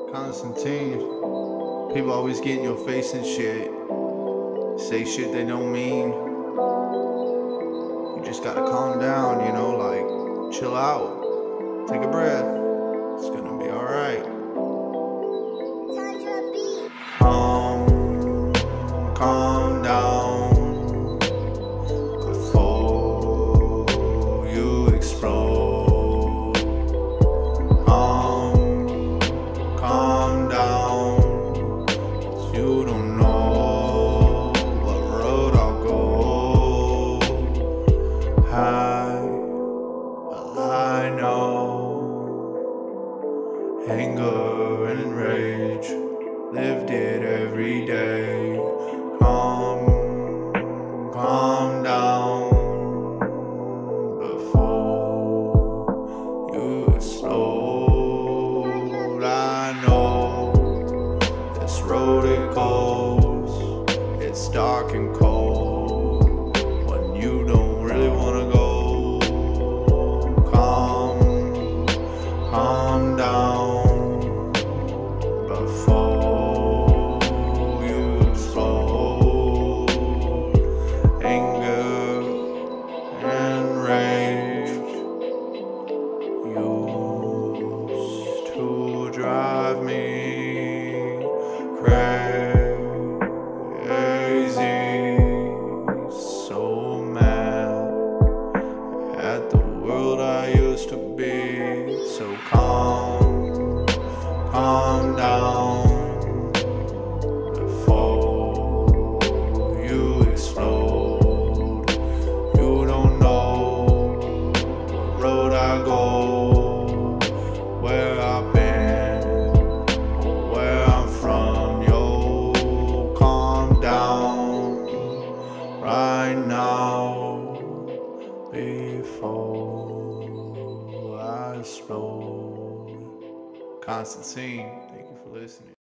Conztantine. People always get in your face and shit. Say shit they don't mean. You just gotta calm down, like chill out. Take a breath. It's gonna be alright. Calm down before you explode. Calm down, 'cause you don't know what road I'll go. I know anger and rage, lived it every day. Calm down before you explode. I know this road it goes, it's dark and cold when you don't really wanna go. Calm down before you explode. Anger and rage used to drive me crazy, so mad at the world I used to be. So calm down before you explode. You don't know what road I go, where I've been, where I'm from. Yo, calm down right now before I explode. Conztantine, thank you for listening.